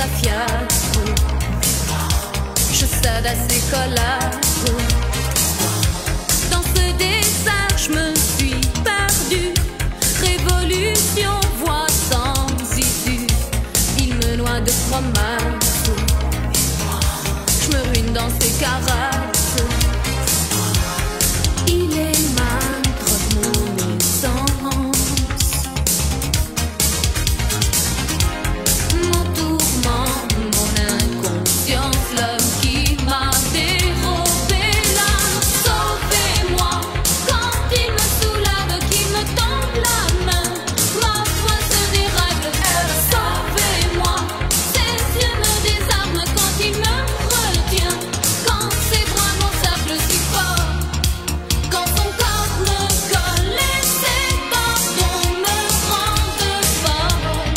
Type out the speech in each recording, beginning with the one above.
fiacre. Je cède à ses colères. Dans ce désert, je me suis perdue. Révolution, voie sans issue. Il me noie de promesses. Je me ruine dans ses caresses. Il est maître de mon essence. Mon tourment, mon inconscience, l'homme qui m'a dérobé l'âme. Sauvez-moi quand il me soulève, qu'il me tend la main. Ma voix se dérègle. Sauvez-moi, ses yeux me désarment quand il me retient. Quand ses bras m'encerclent si fort. Quand son corps me colle et ses pardons me rendent folle.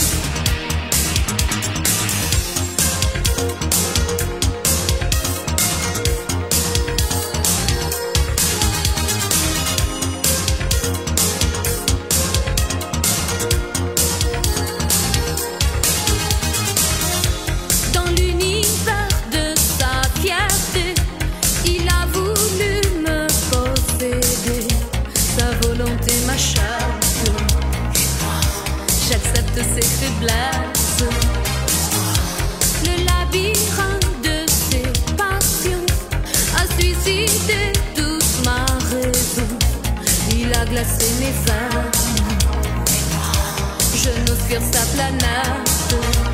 Dans l'univers de sa fierté, il a voulu me posséder. Sa volonté m'achappe. J'accepte ses faiblesses. Le labyrinthe de ses passions a suicidé toute ma raison. Il a glacé mes veines. Je n'ose fuir sa planète.